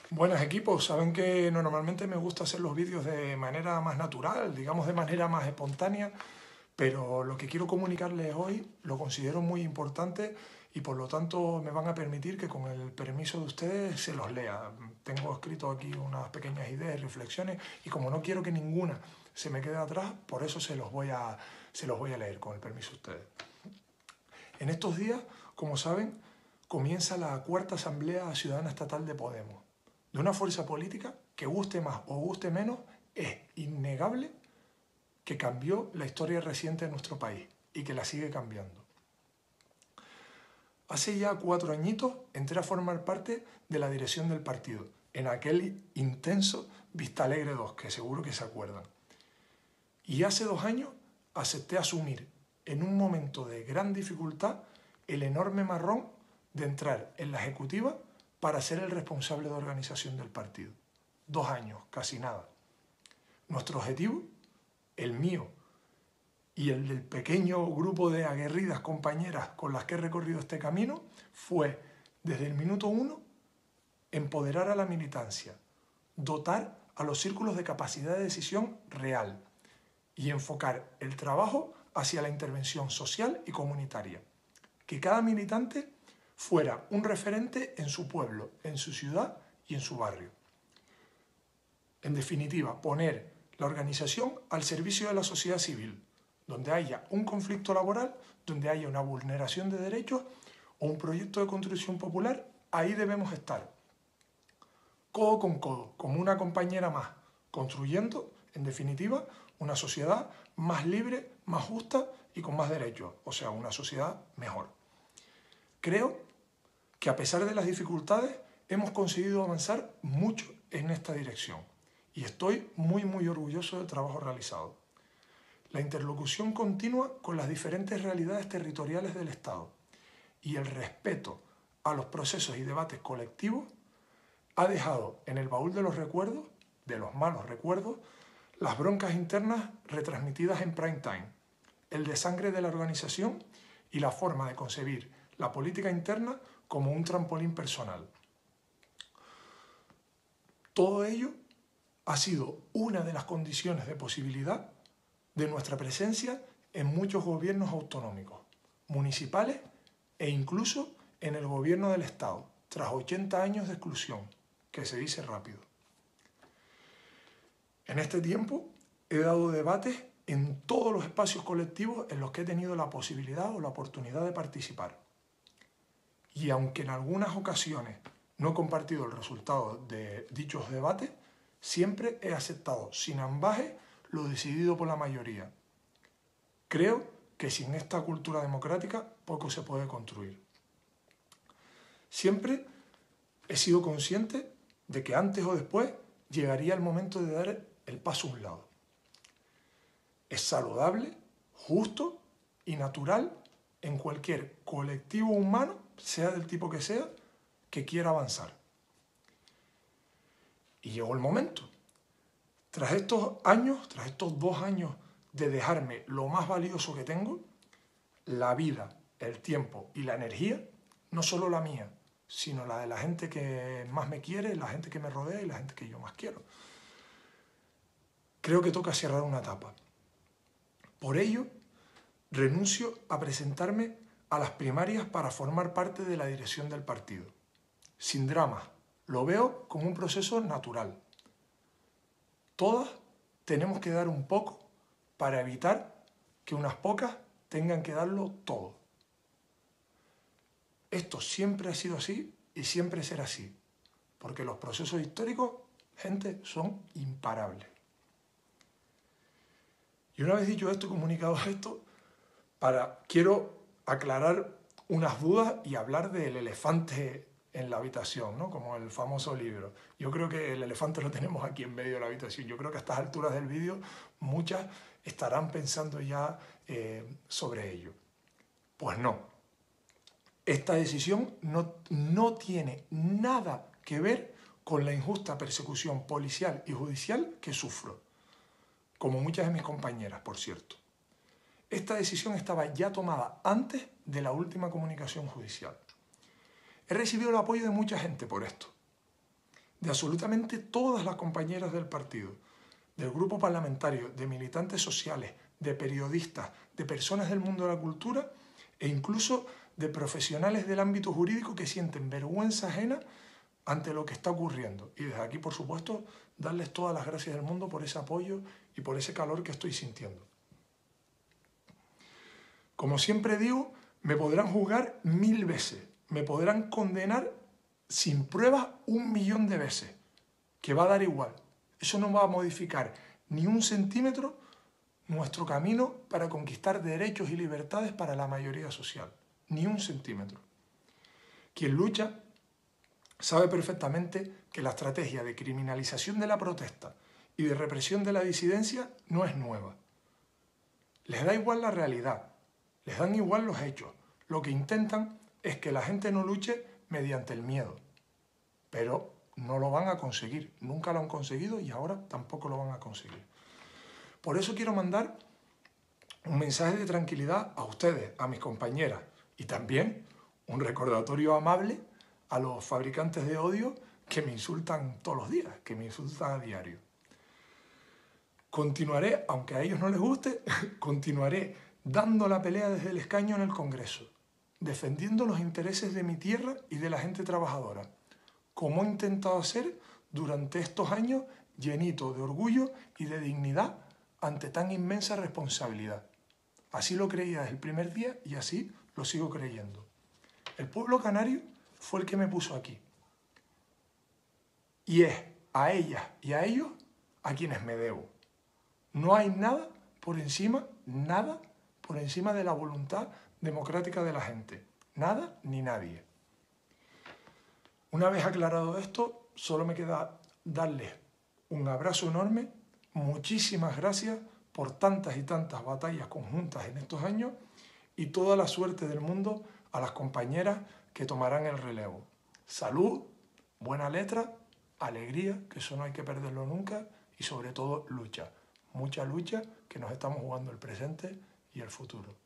Buenas equipos, saben que normalmente me gusta hacer los vídeos de manera más natural, digamos de manera más espontánea, pero lo que quiero comunicarles hoy lo considero muy importante y por lo tanto me van a permitir que con el permiso de ustedes se los lea. Tengo escrito aquí unas pequeñas ideas y reflexiones y como no quiero que ninguna se me quede atrás, por eso se los voy a leer con el permiso de ustedes. En estos días, como saben, comienza la cuarta Asamblea Ciudadana Estatal de Podemos, de una fuerza política que guste más o guste menos, es innegable que cambió la historia reciente de nuestro país y que la sigue cambiando. Hace ya 4 añitos entré a formar parte de la dirección del partido, en aquel intenso Vistalegre 2, que seguro que se acuerdan. Y hace 2 años acepté asumir, en un momento de gran dificultad, el enorme marrón de entrar en la ejecutiva para ser el responsable de organización del partido. 2 años, casi nada. Nuestro objetivo, el mío y el del pequeño grupo de aguerridas compañeras con las que he recorrido este camino, fue, desde el minuto 1, empoderar a la militancia, dotar a los círculos de capacidad de decisión real y enfocar el trabajo hacia la intervención social y comunitaria. Que cada militante fuera un referente en su pueblo, en su ciudad y en su barrio. En definitiva, poner la organización al servicio de la sociedad civil, donde haya un conflicto laboral, donde haya una vulneración de derechos o un proyecto de construcción popular, ahí debemos estar. Codo con codo, como una compañera más, construyendo, en definitiva, una sociedad más libre, más justa y con más derechos, o sea, una sociedad mejor. Creo que a pesar de las dificultades hemos conseguido avanzar mucho en esta dirección y estoy muy orgulloso del trabajo realizado. La interlocución continua con las diferentes realidades territoriales del Estado y el respeto a los procesos y debates colectivos ha dejado en el baúl de los recuerdos, de los malos recuerdos, las broncas internas retransmitidas en prime time, el desangre de la organización y la forma de concebir la política interna como un trampolín personal. Todo ello ha sido una de las condiciones de posibilidad de nuestra presencia en muchos gobiernos autonómicos, municipales e incluso en el gobierno del Estado, tras 80 años de exclusión, que se dice rápido. En este tiempo he dado debates en todos los espacios colectivos en los que he tenido la posibilidad o la oportunidad de participar. Y aunque en algunas ocasiones no he compartido el resultado de dichos debates, siempre he aceptado sin ambages lo decidido por la mayoría. Creo que sin esta cultura democrática poco se puede construir. Siempre he sido consciente de que antes o después llegaría el momento de dar el paso a un lado. Es saludable, justo y natural en cualquier colectivo humano, sea del tipo que quiera avanzar. Y llegó el momento. Tras estos 2 años de dejarme lo más valioso que tengo, la vida, el tiempo y la energía, no solo la mía, sino la de la gente que más me quiere, la gente que me rodea y la gente que yo más quiero. Creo que toca cerrar una etapa. Por ello, renuncio a presentarme a las primarias para formar parte de la dirección del partido. Sin dramas, lo veo como un proceso natural. Todas tenemos que dar un poco para evitar que unas pocas tengan que darlo todo. Esto siempre ha sido así y siempre será así, porque los procesos históricos, gente, son imparables. Y una vez dicho esto y comunicado esto, quiero aclarar unas dudas y hablar del elefante en la habitación, ¿no? Como el famoso libro. Yo creo que el elefante lo tenemos aquí en medio de la habitación. Yo creo que a estas alturas del vídeo muchas estarán pensando ya sobre ello. Pues no. Esta decisión no tiene nada que ver con la injusta persecución policial y judicial que sufro, como muchas de mis compañeras, por cierto. Esta decisión estaba ya tomada antes de la última comunicación judicial. He recibido el apoyo de mucha gente por esto. de absolutamente todas las compañeras del partido, del grupo parlamentario, de militantes sociales, de periodistas, de personas del mundo de la cultura e incluso de profesionales del ámbito jurídico que sienten vergüenza ajena ante lo que está ocurriendo. Y desde aquí, por supuesto, darles todas las gracias del mundo por ese apoyo y por ese calor que estoy sintiendo. Como siempre digo, me podrán juzgar 1000 veces, me podrán condenar sin pruebas 1.000.000 de veces, que va a dar igual. Eso no va a modificar ni un centímetro nuestro camino para conquistar derechos y libertades para la mayoría social. Ni un centímetro. Quien lucha sabe perfectamente que la estrategia de criminalización de la protesta y de represión de la disidencia no es nueva. Les da igual la realidad, les dan igual los hechos. Lo que intentan es que la gente no luche mediante el miedo. Pero no lo van a conseguir, nunca lo han conseguido y ahora tampoco lo van a conseguir. Por eso quiero mandar un mensaje de tranquilidad a ustedes, a mis compañeras, y también un recordatorio amable a los fabricantes de odio que me insultan todos los días, que me insultan a diario. Continuaré, aunque a ellos no les guste, continuaré dando la pelea desde el escaño en el Congreso, defendiendo los intereses de mi tierra y de la gente trabajadora, como he intentado hacer durante estos años llenito de orgullo y de dignidad ante tan inmensa responsabilidad. Así lo creía desde el primer día y así lo sigo creyendo. El pueblo canario fue el que me puso aquí. Y es a ellas y a ellos a quienes me debo. No hay nada por encima de la voluntad democrática de la gente. Nada ni nadie. Una vez aclarado esto, solo me queda darles un abrazo enorme. Muchísimas gracias por tantas y tantas batallas conjuntas en estos años y toda la suerte del mundo a las compañeras que tomarán el relevo. Salud, buena letra, alegría, que eso no hay que perderlo nunca, y sobre todo lucha. Mucha lucha, que nos estamos jugando el presente y el futuro.